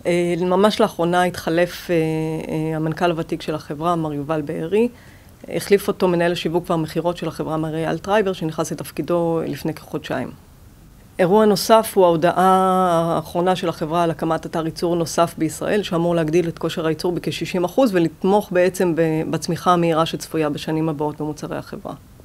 ממש לאחרונה התחלף המנכ"ל הוותיק של החברה, מר יובל בארי. החליף אותו מנהל השיווק והמחירות של החברה, מר אייל טרייבר, שנכנס לתפקידו לפני כחודשיים. אירוע נוסף הוא ההודעה האחרונה של החברה על הקמת אתר ייצור נוסף בישראל, שאמור להגדיל את כושר הייצור בכ-60% ולתמוך בעצם בצמיחה המהירה שצפויה בשנים הבאות במוצרי החברה.